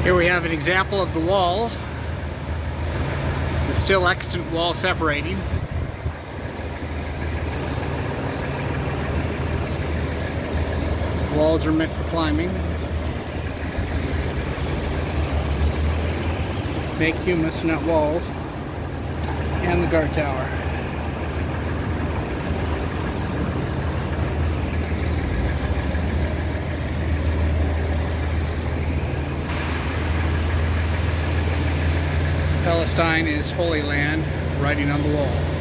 Here we have an example of the wall, the still extant wall separating. Walls are meant for climbing. Make humus, not walls. And the guard tower. Palestine is Holy Land, writing on the wall.